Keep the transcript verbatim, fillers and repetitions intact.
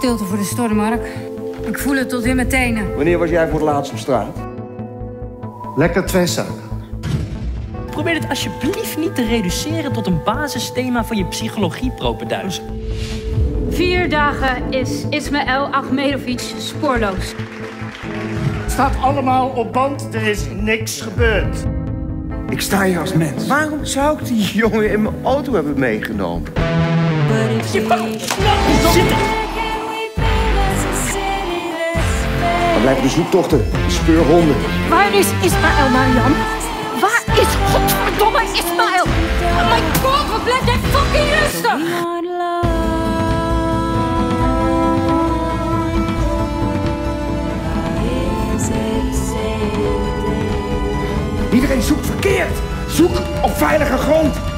Stilte voor de storm, Mark. Ik voel het tot in mijn tenen. Wanneer was jij voor het laatst op straat? Lekker twee suiker. Probeer dit alsjeblieft niet te reduceren tot een basisthema van je psychologie-propenduizen. Vier dagen is Ismail Ahmedovic spoorloos. Het staat allemaal op band, er is niks gebeurd. Ik sta hier als mens. Waarom zou ik die jongen in mijn auto hebben meegenomen? Je mag snel zitten! Waar blijven de zoektochten? De speurhonden. Waar is Ismail, Mariam? Waar is godverdomme Ismail? Oh my god, wat blijft hij fucking rustig? Iedereen zoekt verkeerd. Zoek op veilige grond.